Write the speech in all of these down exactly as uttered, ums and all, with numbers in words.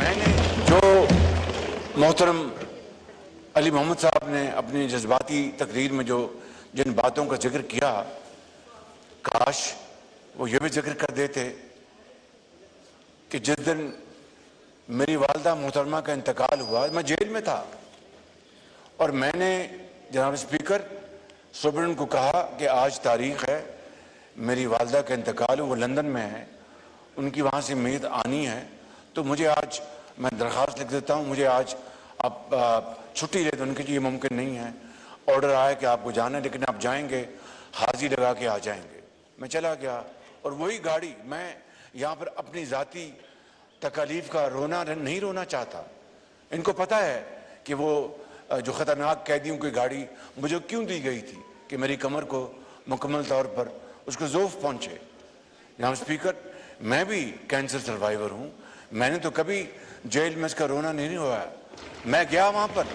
میں نے جو محترم علی محمد صاحب نے اپنی جذباتی تقریر میں جو جن باتوں کا ذکر کیا، کاش وہ یہ بھی ذکر کر دیتے کہ جس دن میری والدہ محترمہ کا انتقال ہوا میں جیل میں تھا، اور میں نے جناب اسپیکر سپرنٹینڈنٹ کو کہا کہ آج تاریخ ہے، میری والدہ کا انتقال وہ لندن میں ہے، ان کی وہاں سے میت آنی ہے، تو مجھے آج میں درخواست لکھ دیتا ہوں، مجھے آج آپ چھٹی لے دیں۔ ان کے لیے یہ ممکن نہیں ہے، آرڈر آیا کہ آپ کو جانا ہے، لیکن آپ جائیں گے حاضری لگا کے آ جائیں گے۔ میں چلا گیا، اور وہی گاڑی، میں یہاں پر اپنی ذاتی تکالیف کا رونا نہیں رونا چاہتا، ان کو پتہ ہے کہ وہ جو خطرناک قیدیوں کی گاڑی مجھے کیوں دی گئی تھی کہ میری کمر کو مکمل طور پر اس کو ضعف پہنچے۔ جناب اسپیکر، میں بھی کینسر سروائیور ہوں، میں نے تو کبھی جیل میں اس کا رونا نہیں ہوا۔ میں گیا وہاں پر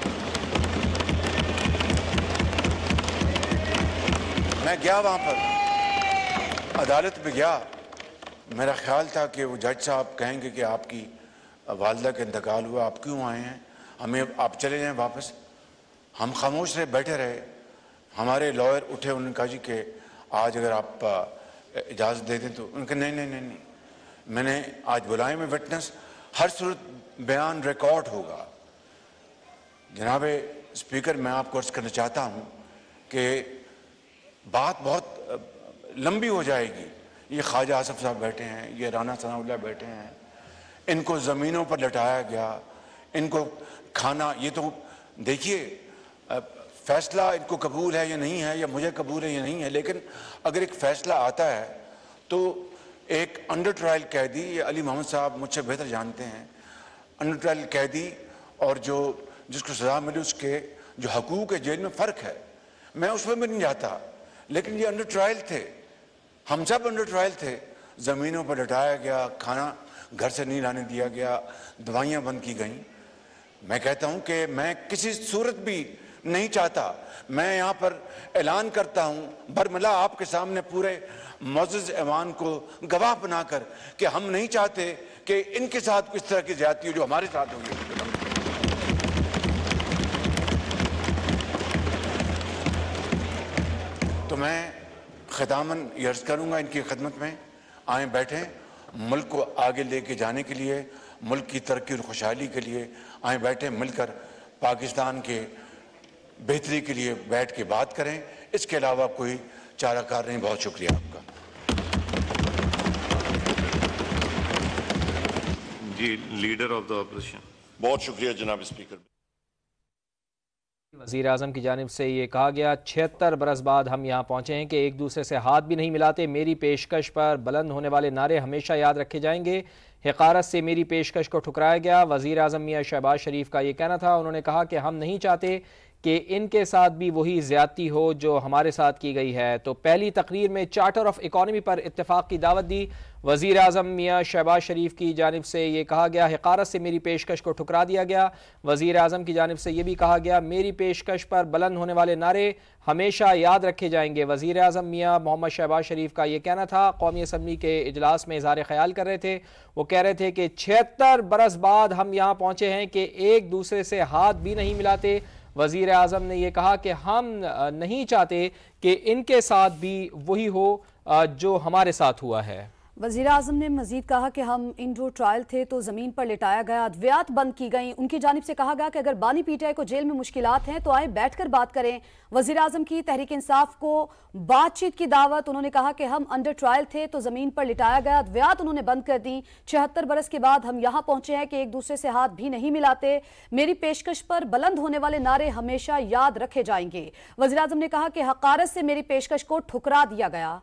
میں گیا وہاں پر عدالت میں گیا، میرا خیال تھا کہ وہ جج صاحب کہیں گے کہ آپ کی والدہ کا انتقال ہوا، آپ کیوں آئے ہیں، ہمیں آپ چلے جائیں واپس۔ ہم خاموش رہے، بیٹھے رہے۔ ہمارے لائر اٹھے، انہوں نے کہا جی کہ آج اگر آپ اجازت دے دیں تو، ان کا نہیں نہیں نہیں نہیں میں نے آج بلائے میں وٹنس، ہر صورت بیان ریکارڈ ہوگا۔ جناب اسپیکر، میں آپ کو عرض کرنا چاہتا ہوں کہ بات بہت لمبی ہو جائے گی۔ یہ خواجہ آصف صاحب بیٹھے ہیں، یہ رانا ثناء اللہ بیٹھے ہیں، ان کو زمینوں پر لٹایا گیا، ان کو کھانا، یہ تو دیکھیے فیصلہ ان کو قبول ہے یا نہیں ہے، یا مجھے قبول ہے یا نہیں ہے، لیکن اگر ایک فیصلہ آتا ہے تو ایک انڈر ٹرائل قیدی، یہ علی محمد صاحب مجھ سے بہتر جانتے ہیں، انڈر ٹرائل قیدی اور جو جس کو سزا ملی اس کے جو حقوق ہے جیل میں فرق ہے۔ میں اس میں بھی نہیں جاتا، لیکن یہ انڈر ٹرائل تھے، ہم سب انڈر ٹرائل تھے۔ زمینوں پر لٹایا گیا، کھانا گھر سے نہیں لانے دیا گیا، دوائیاں بند کی گئیں۔ میں کہتا ہوں کہ میں کسی صورت بھی نہیں چاہتا، میں یہاں پر اعلان کرتا ہوں برملا آپ کے سامنے پورے معزز ایوان کو گواہ بنا کر کہ ہم نہیں چاہتے کہ ان کے ساتھ کس طرح کی زیادتی ہو جو ہمارے ساتھ ہوئی ہے۔ تو میں ختاماً یہ عرض کروں گا ان کی خدمت میں، آئیں بیٹھیں، ملک کو آگے لے کے جانے کے لیے، ملک کی ترقی اور خوشحالی کے لیے آئیں بیٹھیں، مل کر پاکستان کے بہتری کے لیے بیٹھ کے بات کریں۔ اس کے علاوہ کوئی چارہ کار نہیں۔ بہت شکریہ آپ کا۔ جی لیڈر آف دا اپوزیشن۔ بہت شکریہ جناب اسپیکر۔ وزیر اعظم کی جانب سے یہ کہا گیا، چھہتر برس بعد ہم یہاں پہنچے ہیں کہ ایک دوسرے سے ہاتھ بھی نہیں ملاتے، میری پیشکش پر بلند ہونے والے نعرے ہمیشہ یاد رکھے جائیں گے، حقارت سے میری پیشکش کو ٹھکرایا گیا۔ وزیر اعظم میاں شہباز شریف کا یہ کہنا تھا، انہوں نے کہا کہ ہم نہیں چاہتے کہ ان کے ساتھ بھی وہی زیادتی ہو جو ہمارے ساتھ کی گئی ہے۔ تو پہلی تقریر میں چارٹر آف اکانومی پر اتفاق کی دعوت دی۔ وزیر اعظم میاں شہباز شریف کی جانب سے یہ کہا گیا، حقارت سے میری پیشکش کو ٹھکرا دیا گیا۔ وزیر اعظم کی جانب سے یہ بھی کہا گیا، میری پیشکش پر بلند ہونے والے نعرے ہمیشہ یاد رکھے جائیں گے۔ وزیر اعظم میاں محمد شہباز شریف کا یہ کہنا تھا، قومی اسمبلی کے اجلاس میں اظہار خیال کر رہے تھے، وہ کہہ رہے تھے کہ چھہتر برس بعد ہم یہاں پہنچے ہیں کہ ایک دوسرے سے ہاتھ بھی نہیں ملاتے۔ وزیر اعظم نے یہ کہا کہ ہم نہیں چاہتے کہ ان کے ساتھ بھی وہی ہو جو ہمارے ساتھ ہوا ہے۔ وزیر اعظم نے مزید کہا کہ ہم انڈور ٹرائل تھے تو زمین پر لٹایا گیا، ادویات بند کی گئیں۔ ان کی جانب سے کہا گیا کہ اگر بانی پی ٹی آئی کو جیل میں مشکلات ہیں تو آئیں بیٹھ کر بات کریں۔ وزیر اعظم کی تحریک انصاف کو بات چیت کی دعوت، انہوں نے کہا کہ ہم انڈر ٹرائل تھے تو زمین پر لٹایا گیا، ادویات انہوں نے بند کر دیں۔ چھہتر برس کے بعد ہم یہاں پہنچے ہیں کہ ایک دوسرے سے ہاتھ بھی نہیں ملاتے، میری پیشکش پر بلند ہونے والے نعرے ہمیشہ یاد رکھے جائیں گے۔ وزیر اعظم نے کہا کہ حقارت سے میری پیشکش کو ٹھکرا دیا گیا۔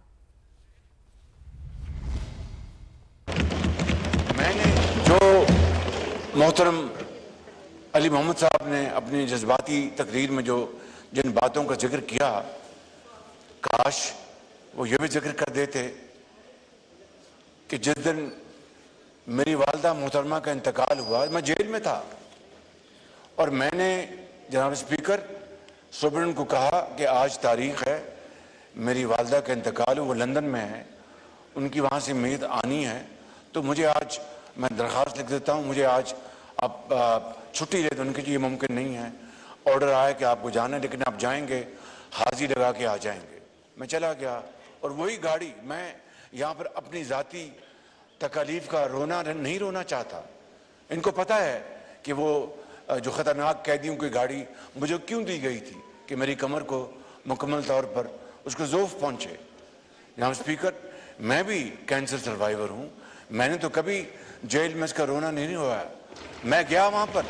میں نے جو محترم علی محمد صاحب نے اپنی جذباتی تقریر میں جو جن باتوں کا ذکر کیا، کاش وہ یہ بھی ذکر کر دیتے کہ جس دن میری والدہ محترمہ کا انتقال ہوا میں جیل میں تھا، اور میں نے جناب اسپیکر سپرنٹینڈنٹ کو کہا کہ آج تاریخ ہے، میری والدہ کا انتقال وہ لندن میں ہے، ان کی وہاں سے میت آنی ہے، تو مجھے آج میں درخواست لکھ دیتا ہوں، مجھے آج आप आ, छुट्टी ले तो उनके लिए मुमकिन नहीं है। ऑर्डर आया कि आपको जाना है, लेकिन आप जाएंगे हाजिरी लगा के आ जाएंगे। मैं चला गया और वही गाड़ी, मैं यहाँ पर अपनी ज़ाती तकालीफ का रोना नहीं रोना चाहता। इनको पता है कि वो जो ख़तरनाक कैदियों की गाड़ी मुझे क्यों दी गई थी कि मेरी कमर को मुकम्मल तौर पर उसको ज़ोफ़ पहुँचे। जनाब स्पीकर, मैं भी कैंसर सर्वाइवर हूँ, मैंने तो कभी जेल में इसका रोना नहीं हुआ। मैं गया वहाँ पर,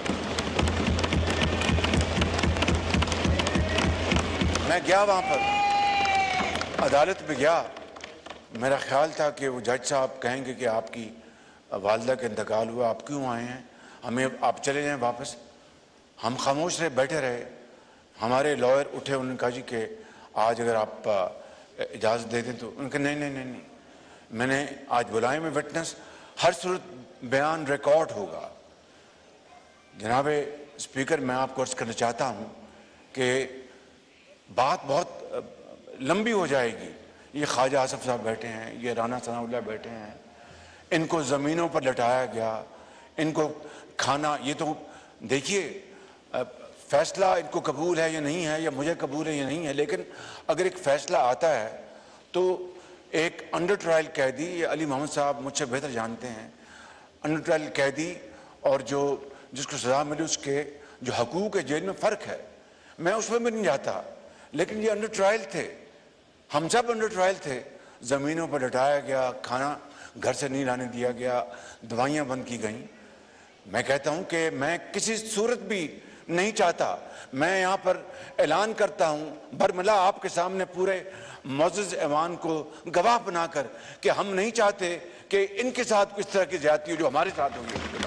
मैं गया वहाँ पर अदालत में गया। मेरा ख्याल था कि वो जज साहब कहेंगे कि आपकी वालदा का इंतकाल हुआ, आप क्यों आए हैं, हमें आप चले जाएं वापस। हम खामोश रहे, बैठे रहे। हमारे लॉयर उठे, उन्होंने कहा जी कि आज अगर आप इजाज़त दे दें तो। उनके नहीं नहीं नहीं नहीं मैंने आज बुलाए में विटनेस, हर सूरत बयान रिकॉर्ड होगा। जनाब स्पीकर, मैं आपको अर्ज़ करना चाहता हूँ कि बात बहुत लंबी हो जाएगी। ये ख्वाजा आसफ साहब बैठे हैं, ये राना सनाउल्लाह बैठे हैं, इनको ज़मीनों पर लटाया गया, इनको खाना, ये तो देखिए फैसला इनको कबूल है या नहीं है, या मुझे कबूल है या नहीं है, लेकिन अगर एक फ़ैसला आता है तो एक अंडर ट्रायल कैदी, ये अली मोहम्मद साहब मुझसे बेहतर जानते हैं, अंडर ट्रायल कैदी और जो जिसको सज़ा मिली उसके जो हकूक़ है जेल में फ़र्क है। मैं उसमें भी नहीं जाता, लेकिन ये अंडर ट्रायल थे, हम सब अंडर ट्रायल थे। ज़मीनों पर लटाया गया, खाना घर से नहीं लाने दिया गया, दवाइयाँ बंद की गईं। मैं कहता हूँ कि मैं किसी सूरत भी नहीं चाहता, मैं यहाँ पर ऐलान करता हूँ बरमला आपके सामने पूरे मुअज़्ज़ज़ ऐवान को गवाह बनाकर कि हम नहीं चाहते कि इनके साथ इस तरह की ज़्यादती हो जो हमारे साथ हुई।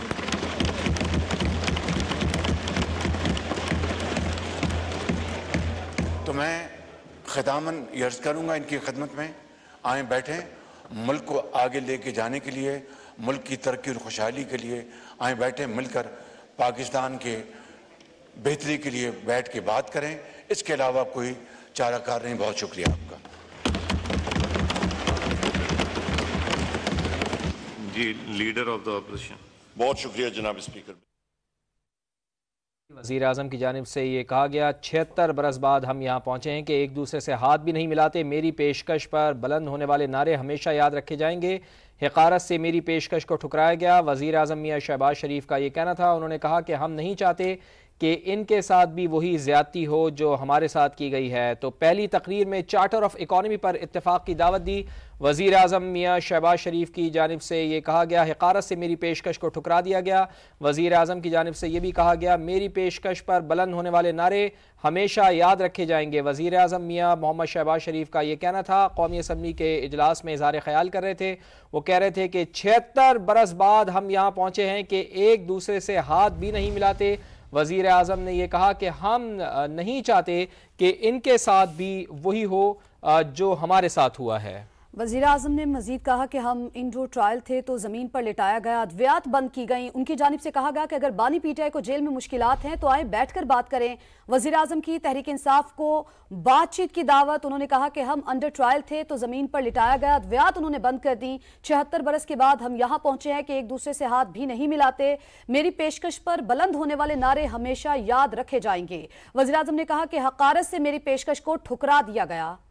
तो मैं ख़ितामन ये अर्ज़ करूँगा इनकी खिदमत में, आए बैठें, मुल्क को आगे लेके जाने के लिए, मुल्क की तरक्की और खुशहाली के लिए आए बैठें, मिलकर पाकिस्तान के बेहतरी के लिए बैठ के बात करें। इसके अलावा कोई चाराकार नहीं। बहुत शुक्रिया आपका। जी, लीडर ऑफ द अपोजिशन। बहुत शुक्रिया जनाब स्पीकर। वज़ीर आज़म की जानिब से ये कहा गया, छिहत्तर बरस बाद हम यहाँ पहुँचे हैं कि एक दूसरे से हाथ भी नहीं मिलाते। मेरी पेशकश पर बुलंद होने वाले नारे हमेशा याद रखे जाएंगे। हिकारत से मेरी पेशकश को ठुकराया गया। वज़ीर आज़म मियाँ शहबाज शरीफ का ये कहना था। उन्होंने कहा कि हम नहीं चाहते कि इनके साथ भी वही ज़्यादती हो जो हमारे साथ की गई है। तो पहली तकरीर में चार्टर ऑफ इकॉनमी पर इत्तेफाक की दावत दी। वज़ीर आज़म मियाँ शहबाज शरीफ की जानिब से ये कहा गया, हिकारत से मेरी पेशकश को ठुकरा दिया गया। वज़ीर आज़म की जानिब से ये भी कहा गया, मेरी पेशकश पर बुलंद होने वाले नारे हमेशा याद रखे जाएंगे। वज़ीर आज़म मियाँ मोहम्मद शहबाज शरीफ का ये कहना था। कौमी असम्बली के इजलास में इज़हार ख़याल कर रहे थे। वो कह रहे थे कि छिहत्तर बरस बाद हम यहाँ पहुँचे हैं कि एक दूसरे से हाथ भी नहीं मिलाते। वज़ीर आज़म ने यह कहा कि हम नहीं चाहते कि इनके साथ भी वही हो जो हमारे साथ हुआ है। वज़ीर आज़म ने मजीद कहा कि हम इंडोर ट्रायल थे तो ज़मीन पर लिटाया गया, अद्वियात बंद की गई। उनकी जानिब से कहा गया कि अगर बानी पीटीआई को जेल में मुश्किलात हैं तो आए बैठ कर बात करें। वज़ीर आज़म की तहरीक इंसाफ को बातचीत की दावत। उन्होंने कहा कि हम अंडर ट्रायल थे तो ज़मीन पर लिटाया गया, अद्वियात उन्होंने बंद कर दी। छिहत्तर बरस के बाद हम यहाँ पहुँचे हैं कि एक दूसरे से हाथ भी नहीं मिलाते। मेरी पेशकश पर बुलंद होने वाले नारे हमेशा याद रखे जाएंगे। वज़ीर आज़म ने कहा कि हक़ारत से मेरी पेशकश को ठुकरा दिया गया।